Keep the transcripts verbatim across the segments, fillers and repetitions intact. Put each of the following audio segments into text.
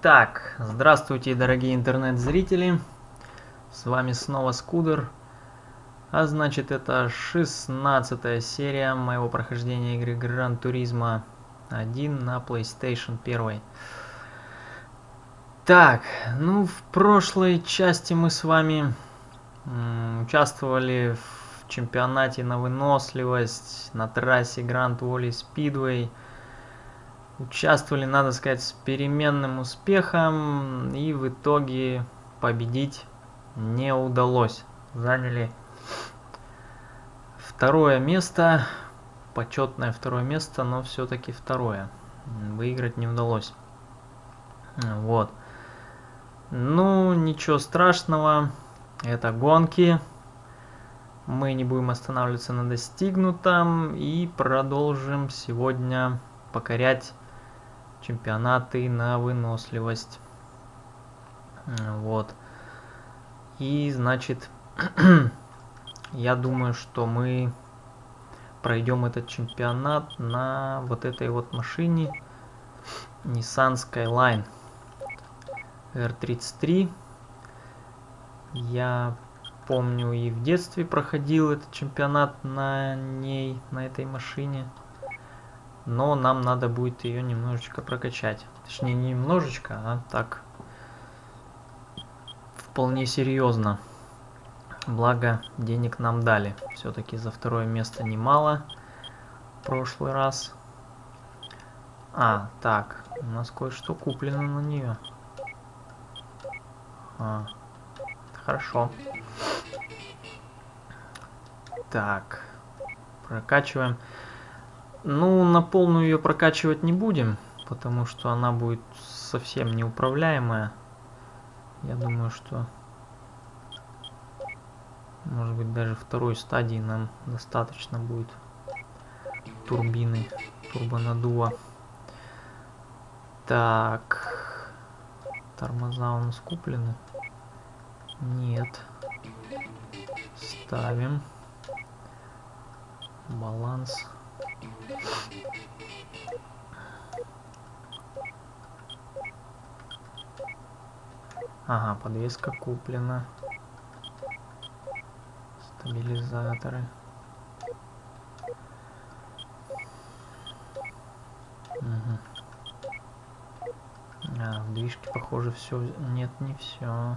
Итак, здравствуйте, дорогие интернет-зрители, с вами снова Скудер, а значит это шестнадцатая серия моего прохождения игры Gran Turismo один на PlayStation один. Так, ну в прошлой части мы с вами м, участвовали в чемпионате на выносливость на трассе Grand Valley Speedway. Участвовали, надо сказать, с переменным успехом, и в итоге победить не удалось. Заняли второе место, почетное второе место, но все-таки второе. Выиграть не удалось. Вот. Ну, ничего страшного, это гонки. Мы не будем останавливаться на достигнутом и продолжим сегодня покорять чемпионаты на выносливость. Вот. И значит, я думаю, что мы пройдем этот чемпионат на вот этой вот машине Nissan Skyline эр тридцать три. Я помню, и в детстве проходил этот чемпионат на ней, на этой машине. Но нам надо будет ее немножечко прокачать. Точнее, не немножечко, а так вполне серьезно. Благо, денег нам дали. Все-таки за второе место немало в прошлый раз. А, так, у нас кое-что куплено на нее. А, хорошо. Так, прокачиваем. Ну, на полную ее прокачивать не будем, потому что она будет совсем неуправляемая. Я думаю, что, может быть, даже второй стадии нам достаточно будет турбины, турбонаддува. Так, тормоза у нас куплены? Нет. Ставим. Баланс. Ага, подвеска куплена. Стабилизаторы. Угу. А, в движке, похоже, все. Нет, не все.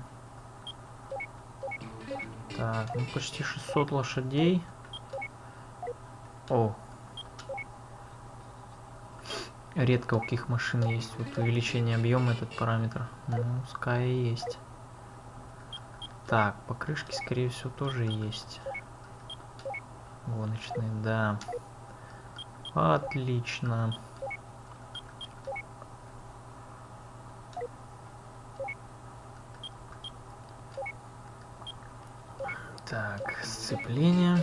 Так, ну почти шестьсот лошадей. О. Редко у каких машин есть вот увеличение объема, этот параметр. Ну, Sky есть. Так, покрышки, скорее всего, тоже есть. Гоночные, да. Отлично. Так, сцепление.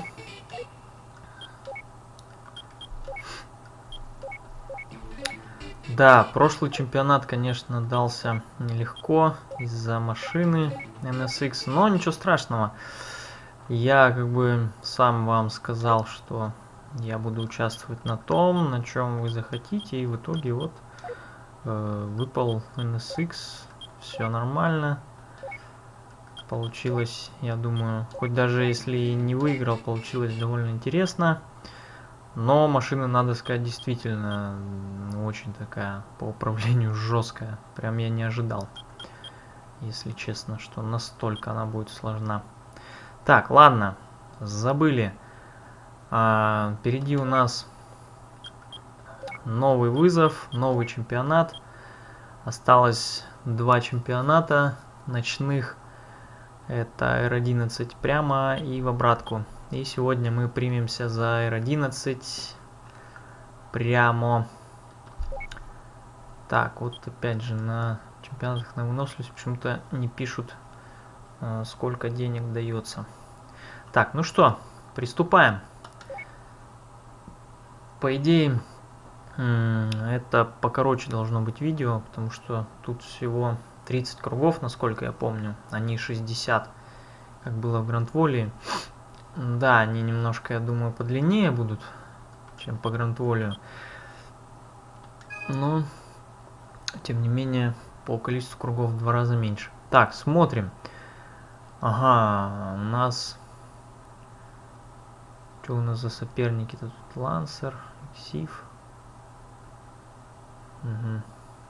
Да, прошлый чемпионат, конечно, дался нелегко из-за машины эн эс икс, но ничего страшного. Я как бы сам вам сказал, что я буду участвовать на том, на чем вы захотите, и в итоге вот э, выпал эн эс икс, все нормально. Получилось, я думаю, хоть даже если и не выиграл, получилось довольно интересно. Но машина, надо сказать, действительно очень такая по управлению жесткая. Прям я не ожидал, если честно, что настолько она будет сложна. Так, ладно, забыли. А, впереди у нас новый вызов, новый чемпионат. Осталось два чемпионата ночных. Это эр одиннадцать прямо и в обратку. И сегодня мы примемся за эр одиннадцать прямо. Так, вот опять же на чемпионатах на выносливость почему-то не пишут, э, сколько денег дается. Так, ну что, приступаем. По идее, э, это покороче должно быть видео, потому что тут всего тридцать кругов, насколько я помню, а не шестьдесят, как было в Grand Valley. Да, они немножко, я думаю, подлиннее будут, чем по Grand Valley. Но, тем не менее, по количеству кругов в два раза меньше. Так, смотрим. Ага, у нас... Что у нас за соперники? Тут Лансер, Сив. Угу.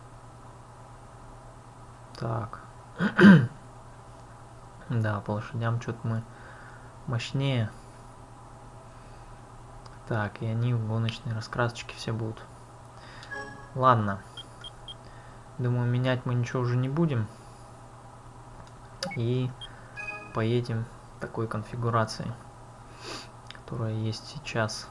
Так. Да, по лошадям что-то мы мощнее. Так, и они в гоночные раскрасочки все будут. Ладно. Думаю, менять мы ничего уже не будем. И поедем такой конфигурацией, которая есть сейчас.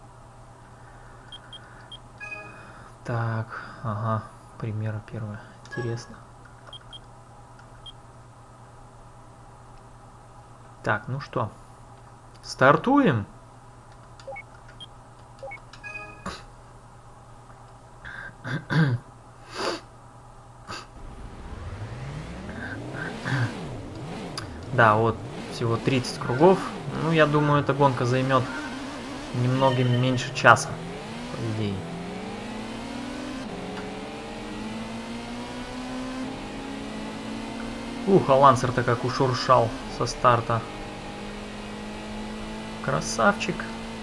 Так, ага, примера первая. Интересно. Так, ну что, стартуем. Да, вот всего тридцать кругов. Ну, я думаю, эта гонка займет немного меньше часа, по идее. Ух, а Лансер-то как ушуршал со старта. Красавчик.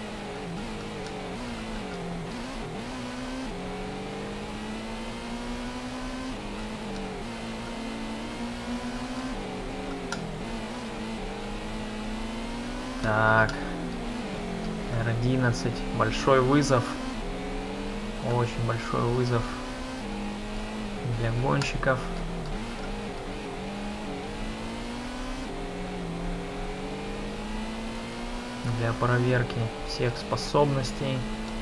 Так. эр одиннадцать. Большой вызов. Очень большой вызов для гонщиков. Для проверки всех способностей.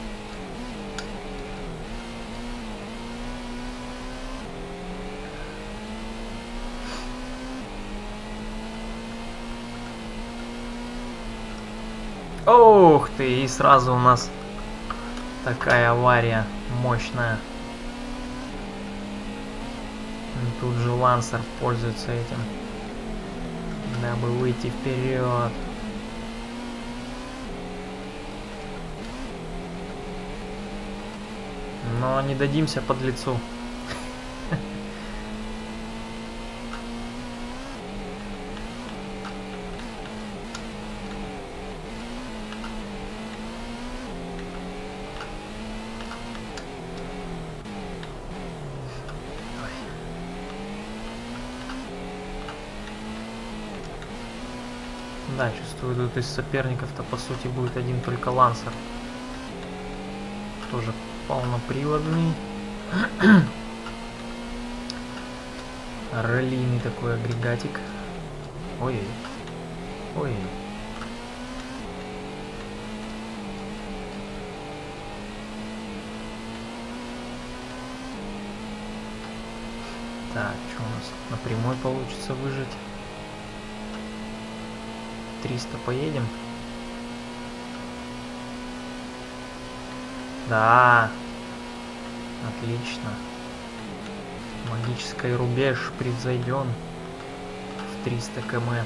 Ух ты, и сразу у нас такая авария мощная. И тут же Лансер пользуется этим, дабы выйти вперед. Но не дадимся подлецу. Да, чувствую, тут из соперников-то по сути будет один только Лансер. Тоже полноприводный. Раллийный такой агрегатик. Ой. Ой. Так, что у нас на прямой получится выжить? триста поедем. Да. Отлично. Магический рубеж превзойден в триста километров.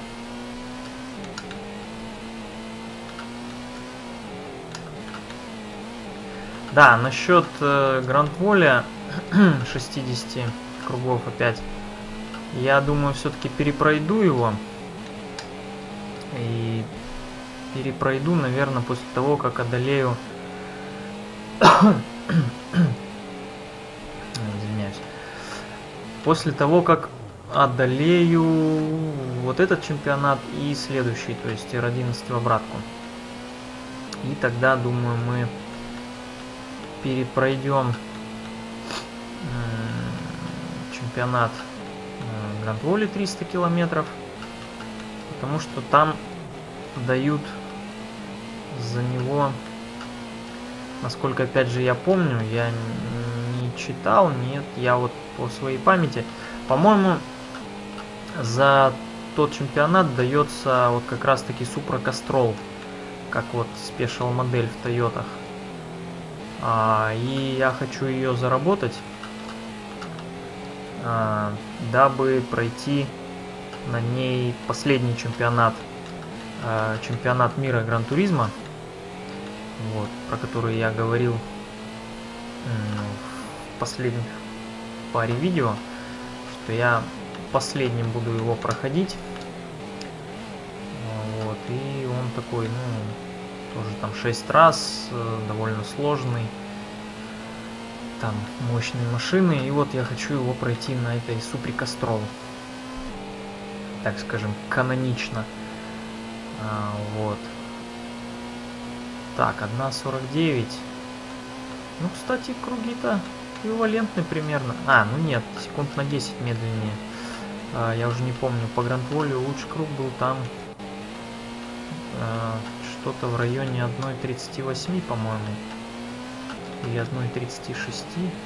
Да, насчет э, Гранд-Воля шестидесяти кругов опять. Я думаю, все-таки перепройду его. И перепройду, наверное, после того, как одолею... Извиняюсь. После того, как одолею вот этот чемпионат и следующий, то есть эр одиннадцать в обратку. И тогда, думаю, мы перепройдем чемпионат Гранд-Воли триста километров. Потому что там дают за него, насколько опять же я помню, я не читал, нет, я вот по своей памяти, по-моему, за тот чемпионат дается вот как раз таки Supra Castrol, как вот спешл модель в Тойотах. А, и я хочу ее заработать, а, дабы пройти на ней последний чемпионат, э, чемпионат мира Гран-туризма, вот, про который я говорил э, в последних паре видео, то я последним буду его проходить. Вот, и он такой, ну, тоже там шесть раз, довольно сложный. Там мощные машины, и вот я хочу его пройти на этой Supra Castrol. Так скажем, канонично. А, вот. Так, одна сорок девять. Ну, кстати, круги-то эквивалентны примерно. А, ну нет, секунд на десять медленнее. А, я уже не помню, по Гранд-Волю лучший круг был там а, что-то в районе одна тридцать восемь, по-моему. Или одна тридцать шесть.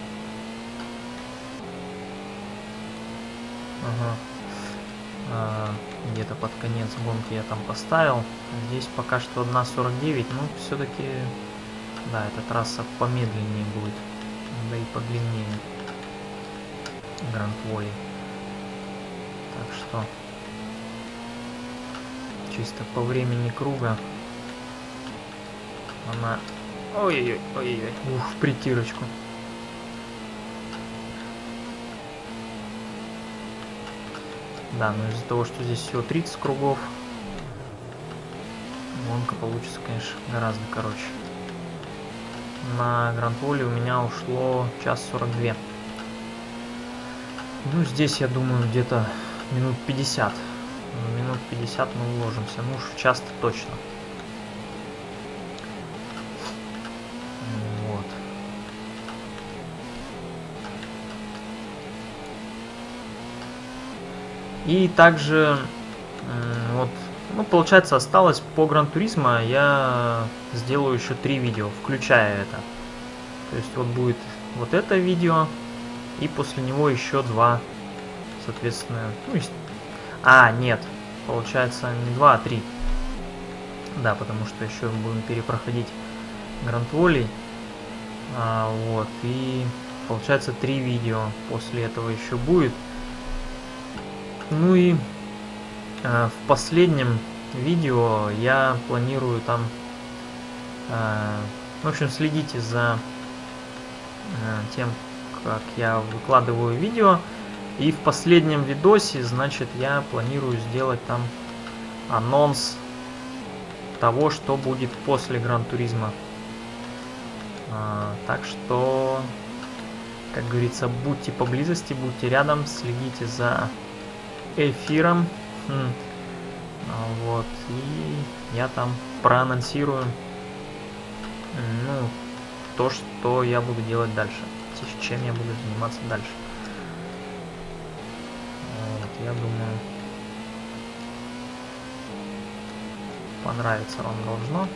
Ага. А, где-то под конец гонки я там поставил. Здесь пока что одна сорок девять. Ну, все-таки, да, эта трасса помедленнее будет. Да и подлиннее. Гранд-Воли. Так что чисто по времени круга она... Ой-ой-ой, ой-ой-ой. Ух, в притирочку. Да, но из-за того, что здесь всего тридцать кругов, гонка получится, конечно, гораздо короче. На Гранд-Воле у меня ушло час сорок два. Ну, здесь, я думаю, где-то минут пятьдесят. Минут пятьдесят мы уложимся. Ну уж в час-то точно. Вот. И также, вот, ну, получается, осталось по Гран-Туризмо я сделаю еще три видео, включая это. То есть вот будет вот это видео, и после него еще два, соответственно, ну, а, нет, получается не два, а три. Да, потому что еще будем перепроходить Гранд-Воли. А, вот, и получается три видео после этого еще будет. Ну и э, в последнем видео я планирую там, э, в общем, следите за э, тем, как я выкладываю видео. И в последнем видосе, значит, я планирую сделать там анонс того, что будет после Гран-Туризмо. Э, так что, как говорится, будьте поблизости, будьте рядом, следите за эфиром. Хм. Вот, и я там проанонсирую, ну, то, что я буду делать дальше, чем я буду заниматься дальше. Вот, я думаю, понравится вам должно.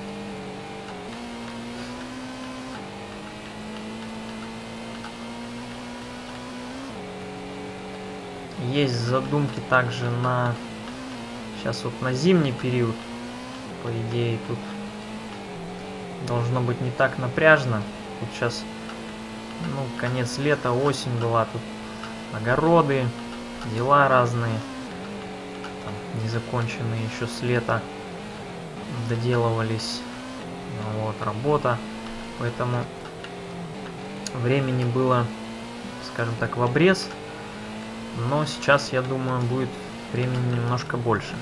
Есть задумки также на сейчас вот на зимний период. По идее, тут должно быть не так напряжно. Тут сейчас, ну, конец лета, осень была, тут огороды, дела разные, там, незаконченные еще с лета доделывались. Вот, работа. Поэтому времени было, скажем так, в обрез. Но сейчас, я думаю, будет времени немножко больше.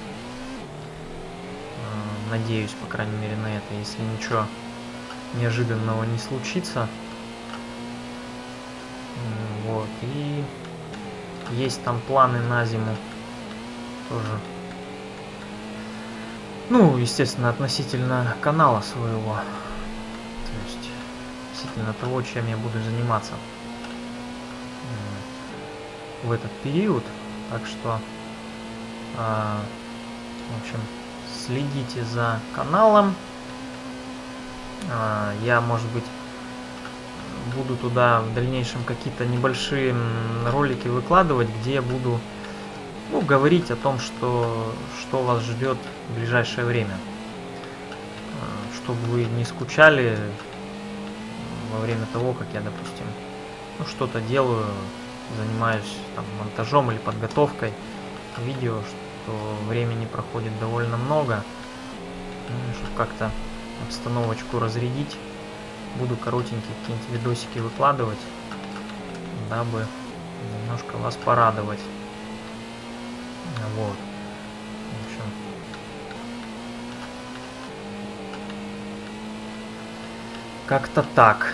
Надеюсь, по крайней мере, на это, если ничего неожиданного не случится. Вот, и есть там планы на зиму тоже. Ну, естественно, относительно канала своего. То есть, относительно того, чем я буду заниматься в этот период. Так что, э, в общем, следите за каналом. Э, я, может быть, буду туда в дальнейшем какие-то небольшие ролики выкладывать, где я буду, ну, говорить о том, что, что вас ждет в ближайшее время. Э, чтобы вы не скучали во время того, как я, допустим, ну, что-то делаю, занимаюсь там монтажом или подготовкой видео, что времени проходит довольно много. Ну, чтобы как-то обстановочку разрядить, буду коротенькие какие-нибудь видосики выкладывать, дабы немножко вас порадовать. Вот. В общем, как-то так.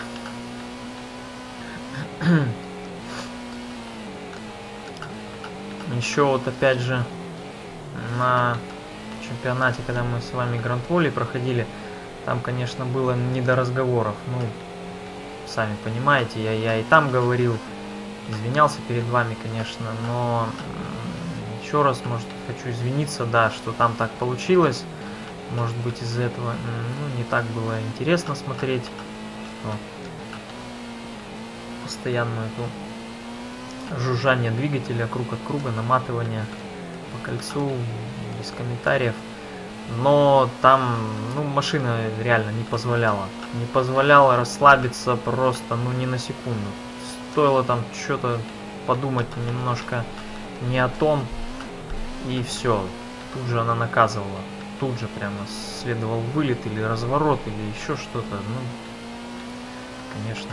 Еще вот опять же на чемпионате, когда мы с вами Гранд-Воли проходили, там, конечно, было не до разговоров. Ну, сами понимаете, я, я и там говорил, извинялся перед вами, конечно, но еще раз, может, хочу извиниться, да, что там так получилось. Может быть, из-за этого ну, не так было интересно смотреть. Что постоянно эту жужжание двигателя круг от круга, наматывание по кольцу, без комментариев. Но там, ну, машина реально не позволяла. Не позволяла расслабиться просто, ну, ни на секунду. Стоило там что-то подумать немножко не о том, и все. Тут же она наказывала. Тут же прямо следовал вылет или разворот, или еще что-то. Ну, конечно.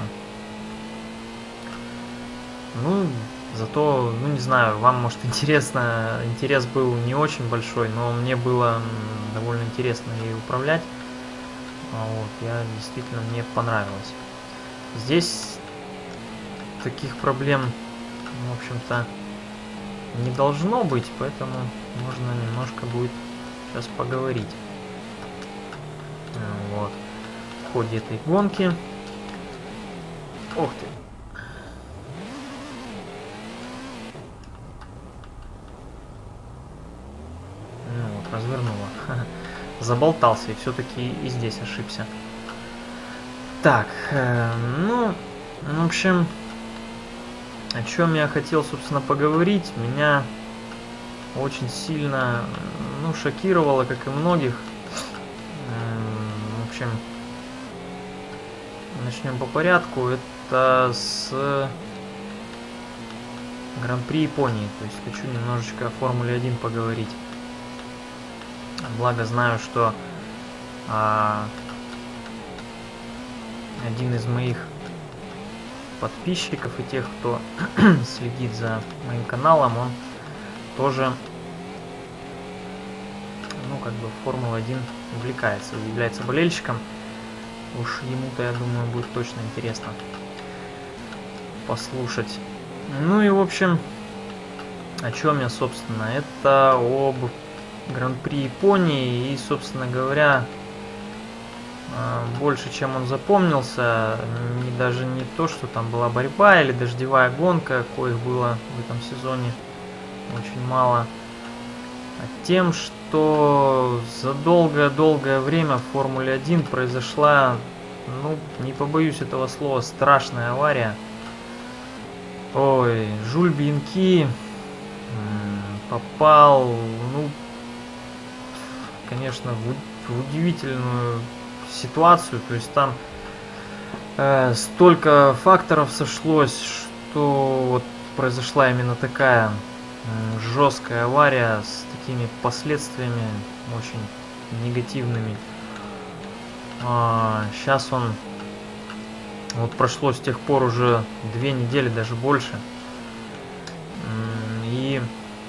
Ну, зато, ну, не знаю, вам, может, интересно, интерес был не очень большой, но мне было довольно интересно ей управлять. Вот, я действительно, мне понравилось. Здесь таких проблем, в общем-то, не должно быть, поэтому можно немножко будет сейчас поговорить. Вот, в ходе этой гонки. Ух ты! Ну вот, развернула. Заболтался и все-таки и здесь ошибся. Так, э, ну, в общем, о чем я хотел, собственно, поговорить, меня очень сильно, ну, шокировало, как и многих. В общем, начнем по порядку. Это с Гран-при Японии. То есть хочу немножечко о Формуле один поговорить. Благо знаю, что а, один из моих подписчиков и тех, кто следит за моим каналом, он тоже, ну, как бы Формула один увлекается, является болельщиком. Уж ему-то, я думаю, будет точно интересно послушать. Ну и, в общем, о чем я, собственно, это об Гран-при Японии и, собственно говоря, больше, чем он запомнился, не, даже не то, что там была борьба или дождевая гонка, коих было в этом сезоне очень мало, а тем, что за долгое-долгое время в Формуле один произошла, ну, не побоюсь этого слова, страшная авария. Ой, Жюль Бьянки попал, ну, конечно, в, в удивительную ситуацию, то есть там э, столько факторов сошлось, что вот произошла именно такая э, жесткая авария с такими последствиями очень негативными. А, сейчас он, вот прошло с тех пор уже две недели, даже больше, и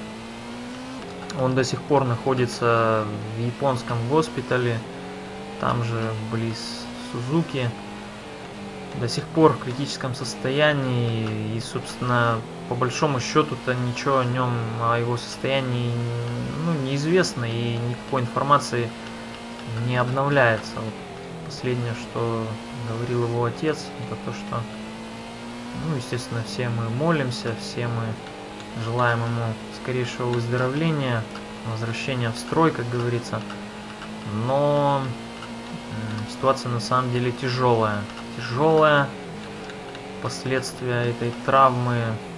он до сих пор находится в японском госпитале, там же близ Сузуки, до сих пор в критическом состоянии, и, собственно, по большому счету-то ничего о нем, о его состоянии, ну, неизвестно, и никакой информации не обновляется. Вот последнее, что говорил его отец, это то, что, ну, естественно, все мы молимся, все мы желаем ему скорейшего выздоровления, возвращения в строй, как говорится, но ситуация на самом деле тяжелая. Тяжелая. Последствия этой травмы.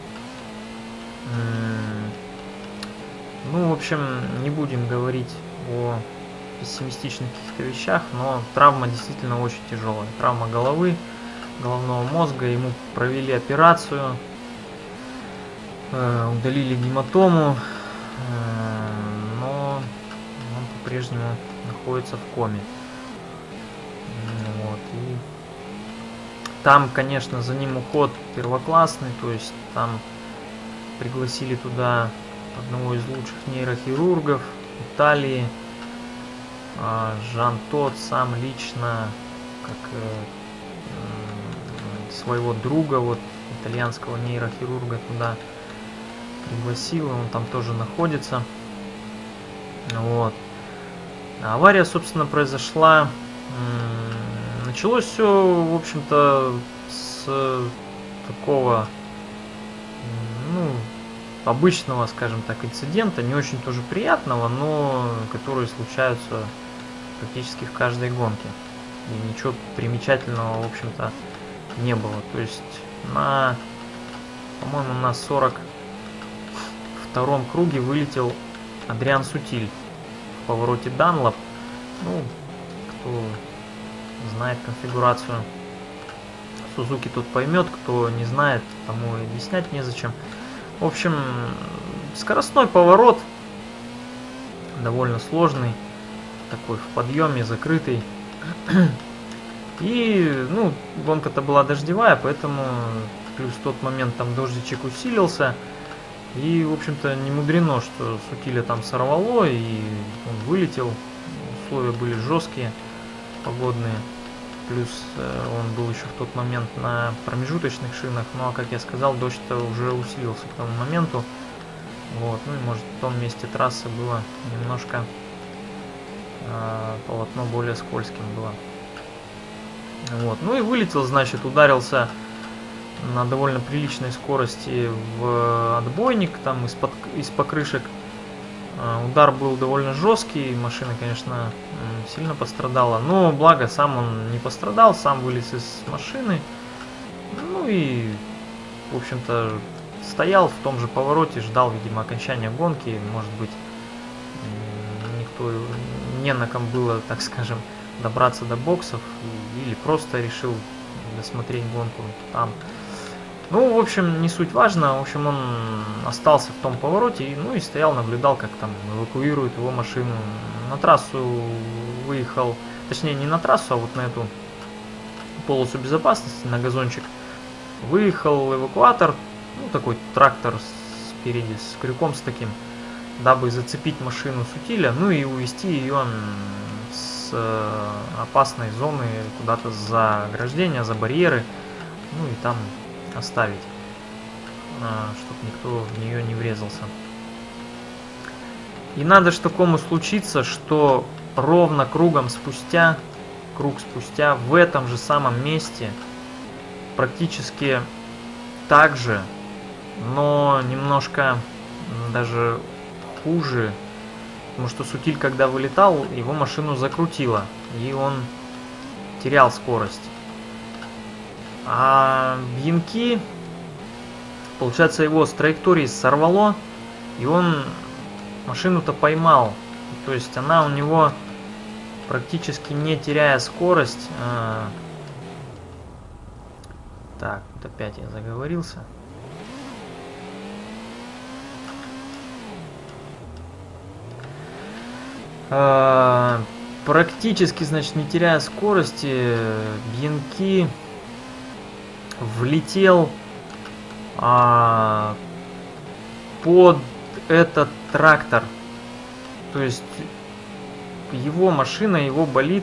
Ну, в общем, не будем говорить о пессимистичных каких-то вещах, но травма действительно очень тяжелая. Травма головы, головного мозга. Ему провели операцию, удалили гематому, но он по-прежнему находится в коме. Вот, и там, конечно, за ним уход первоклассный, то есть там пригласили туда одного из лучших нейрохирургов Италии. Жан Тот сам лично, как своего друга, вот итальянского нейрохирурга, туда пригласил, он там тоже находится. Вот. Авария, собственно, произошла. Началось все, в общем-то, с такого, ну, обычного, скажем так, инцидента, не очень тоже приятного, но которые случаются практически в каждой гонке. И ничего примечательного, в общем-то, не было. То есть на, по-моему, на сорок втором круге вылетел Адриан Сутиль в повороте Данлоп. Ну, кто знает конфигурацию Сузуки, тот поймет, кто не знает, тому и объяснять незачем. В общем, скоростной поворот, довольно сложный, такой в подъеме, закрытый. И, ну, гонка-то была дождевая, поэтому плюс в тот момент там дождичек усилился. И, в общем-то, не мудрено, что Сутиля там сорвало, и он вылетел. Условия были жесткие, погодные. Плюс э, он был еще в тот момент на промежуточных шинах. Ну, а как я сказал, дождь-то уже усилился к тому моменту. Вот, ну и может в том месте трассы было немножко э, полотно более скользким было. Вот, ну и вылетел, значит, ударился на довольно приличной скорости в отбойник, там из-под, из покрышек. Э, удар был довольно жесткий, машина, конечно, сильно пострадала, но благо сам он не пострадал, сам вылез из машины. Ну и, в общем-то, стоял в том же повороте, ждал, видимо, окончания гонки. Может быть, никто, не на ком было, так скажем, добраться до боксов, или просто решил досмотреть гонку там. Ну, в общем, не суть важно. В общем, он остался в том повороте, и, ну и стоял, наблюдал, как там эвакуируют его машину. На трассу выехал, точнее, не на трассу, а вот на эту полосу безопасности, на газончик. Выехал эвакуатор, ну, такой трактор спереди, с крюком с таким, дабы зацепить машину Сутиля, ну и увезти ее с опасной зоны куда-то за ограждение, за барьеры, ну и там оставить, чтобы никто в нее не врезался. И надо ж такому случиться, что ровно кругом спустя, круг спустя, в этом же самом месте, практически так же, но немножко даже хуже, потому что Сутиль, когда вылетал, его машину закрутило, и он терял скорость. А Бьянки, получается, его с траектории сорвало, и он машину-то поймал. То есть она у него, практически не теряя скорость... А... Так, вот опять я заговорился. А... Практически, значит, не теряя скорости, Бьянки влетел а, под этот трактор. То есть его машина, его болид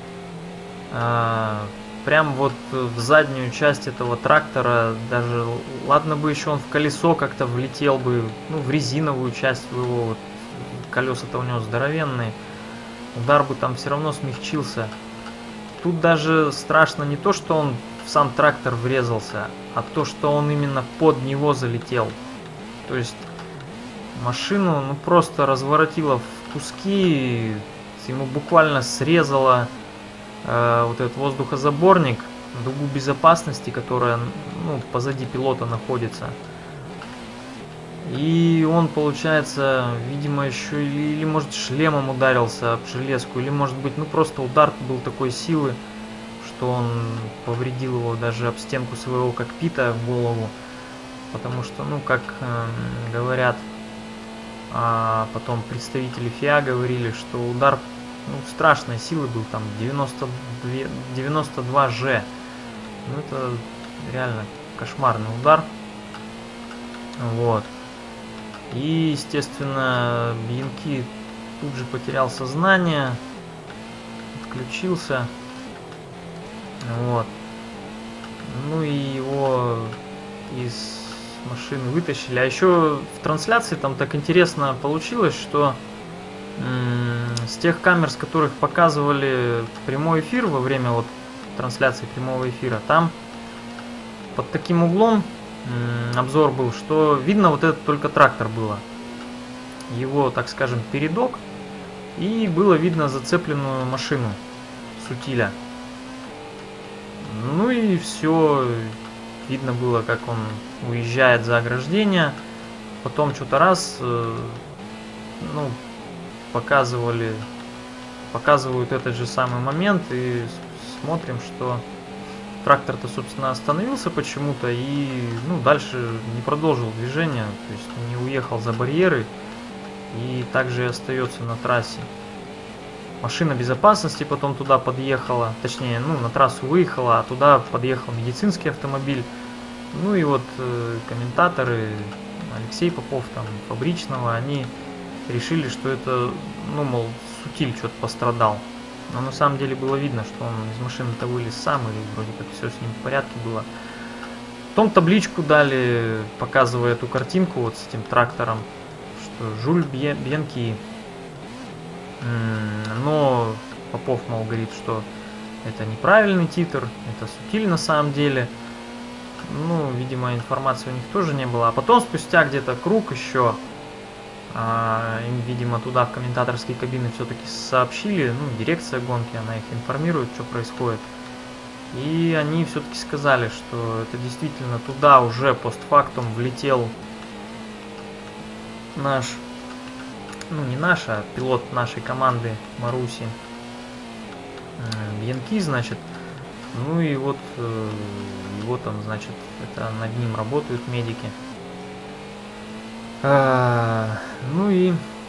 а, прям вот в заднюю часть этого трактора, даже ладно бы еще он в колесо как-то влетел бы, ну, в резиновую часть его, вот, колеса-то у него здоровенные, удар бы там все равно смягчился. Тут даже страшно не то, что он в сам трактор врезался, а то, что он именно под него залетел. То есть машину, ну, просто разворотило в куски, ему буквально срезало э, вот этот воздухозаборник, дугу безопасности, которая, ну, позади пилота находится. И он, получается, видимо, еще или, или может шлемом ударился об железку, или может быть, ну, просто удар был такой силы, что он повредил его даже об стенку своего кокпита в голову. Потому что, ну, как э, говорят, а потом представители ФИА говорили, что удар, ну, страшной силы был, там девяносто два, девяносто два же. Ну, это реально кошмарный удар. Вот. И, естественно, Бьянки тут же потерял сознание, отключился. Вот. Ну и его из машины вытащили. А еще в трансляции там так интересно получилось, что с тех камер, с которых показывали прямой эфир во время вот трансляции прямого эфира, там под таким углом обзор был, что видно вот этот только трактор было. Его, так скажем, передок. И было видно зацепленную машину с утиля. Ну и все. Видно было, как он уезжает за ограждение. Потом что-то раз, ну, показывали, показывают этот же самый момент и смотрим, что трактор-то, собственно, остановился почему-то и, ну, дальше не продолжил движение, то есть не уехал за барьеры и также и остается на трассе. Машина безопасности потом туда подъехала, точнее, ну, на трассу выехала, а туда подъехал медицинский автомобиль. Ну и вот э, комментаторы, Алексей Попов, там, Фабричного, они решили, что это, ну, мол, сутиль что-то пострадал. Но на самом деле было видно, что он из машины-то вылез сам, и вроде как все с ним в порядке было. Потом табличку дали, показывая эту картинку вот с этим трактором, что Жюль Бьянки. Но Попов, мол, говорит, что это неправильный титр, это сутиль на самом деле. Ну, видимо, информации у них тоже не было. А потом, спустя где-то круг еще, а, им, видимо, туда в комментаторские кабины все-таки сообщили, ну, дирекция гонки, она их информирует, что происходит. И они все-таки сказали, что это действительно туда уже постфактум влетел наш, ну, не наш, а пилот нашей команды Маруси Бьянки, значит. Ну и вот его там, значит, это над ним работают медики. А, ну и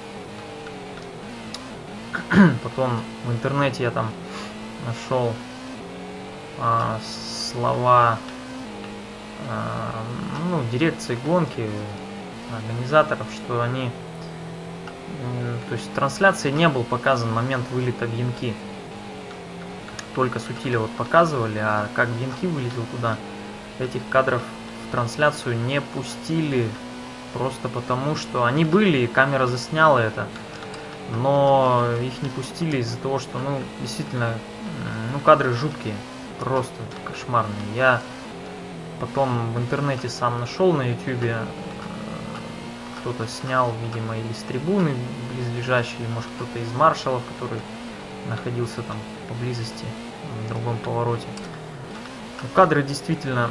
потом в интернете я там нашел а, слова а, ну, дирекции гонки, организаторов, что они, то есть в трансляции не был показан момент вылета Бьянки. Только сутиля вот показывали, а как Бьянки вылетел туда, этих кадров в трансляцию не пустили, просто потому что они были, и камера засняла это, но их не пустили из-за того, что, ну, действительно, ну, кадры жуткие, просто кошмарные. Я потом в интернете сам нашел на ютубе, кто-то снял, видимо, или с трибуны близлежащие, может, кто-то из маршалов, который находился там поблизости, в другом повороте. Но кадры действительно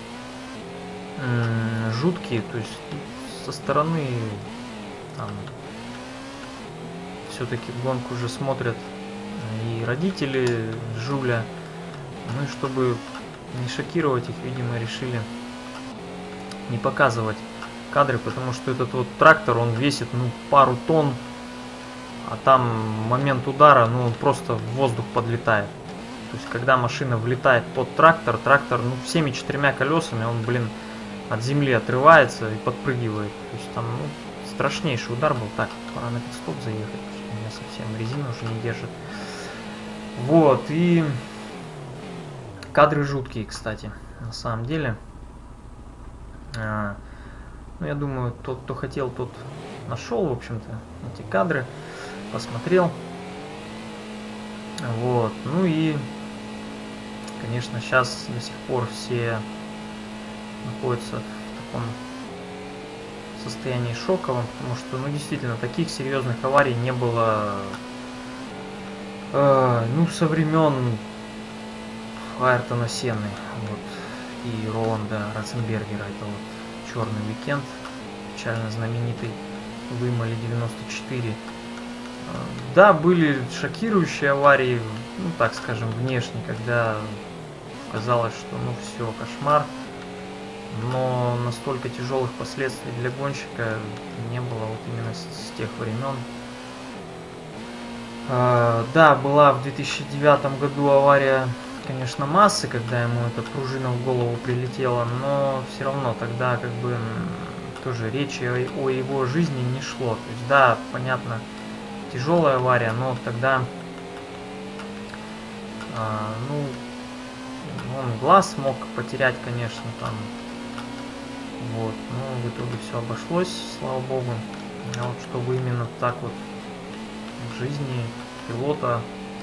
жуткие, то есть со стороны там все-таки гонку уже смотрят и родители Жюля. Ну и чтобы не шокировать их, видимо, решили не показывать кадры, потому что этот вот трактор, он весит, ну, пару тонн, а там момент удара, ну, он просто в воздух подлетает. То есть, когда машина влетает под трактор, трактор, ну, всеми четырьмя колесами, он, блин, от земли отрывается и подпрыгивает. То есть, там, ну, страшнейший удар был. Так, пора на пит-стоп заехать, потому что у меня совсем резина уже не держит. Вот, и кадры жуткие, кстати, на самом деле. А, ну, я думаю, тот, кто хотел, тот нашел, в общем-то, эти кадры, посмотрел. Вот, ну и, конечно, сейчас до сих пор все находятся в таком состоянии шоковом, потому что, ну, действительно, таких серьезных аварий не было, э, ну, со времен Айртона Сенны, вот, и Роланда Ратценбергера. Это вот черный уикенд, печально знаменитый, в Имоле девяносто четыре. Да, были шокирующие аварии, ну, так скажем, внешне, когда казалось, что, ну, все, кошмар. Но настолько тяжелых последствий для гонщика не было вот именно с, с тех времен. А, да, была в две тысячи девятом году авария, конечно, Массы, когда ему эта пружина в голову прилетела, но все равно тогда как бы тоже речи о, о его жизни не шло. То есть, да, понятно, тяжелая авария, но тогда, а, ну, он глаз мог потерять, конечно, там. Вот, но в итоге все обошлось, слава богу. А вот чтобы именно так вот в жизни пилота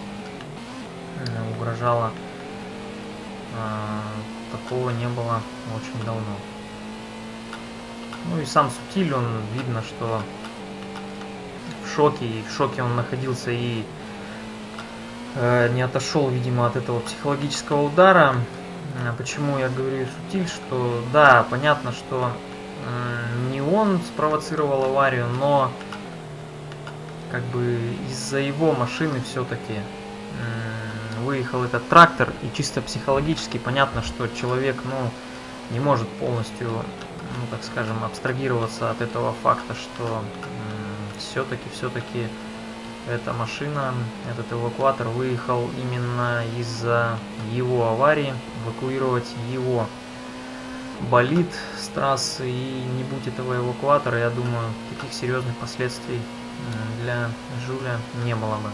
угрожало, а, такого не было очень давно. Ну и сам Сутиль, он видно, что в шоке, и в шоке он находился и э, не отошел, видимо, от этого психологического удара. Почему я говорю Сутиль, что да, понятно, что э, не он спровоцировал аварию, но как бы из-за его машины все-таки э, выехал этот трактор, и чисто психологически понятно, что человек, ну, не может полностью, ну, так скажем, абстрагироваться от этого факта, что э, все-таки, все-таки эта машина, этот эвакуатор выехал именно из-за его аварии, эвакуировать его болид с трассы, и не будь этого эвакуатора, я думаю, таких серьезных последствий для Жюля не было бы.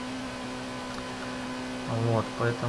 Вот, поэтому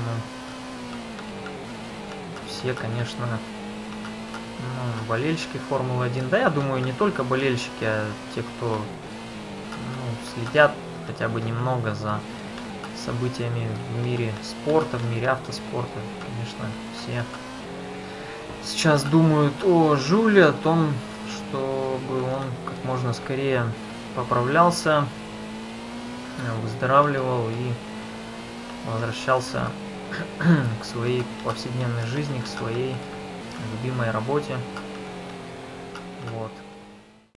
все, конечно, ну, болельщики Формулы один, да, я думаю, не только болельщики, а те, кто, ну, следят хотя бы немного за событиями в мире спорта, в мире автоспорта, конечно, все сейчас думают о Жюле, о том, чтобы он как можно скорее поправлялся, выздоравливал и возвращался к своей повседневной жизни, к своей любимой работе. Вот.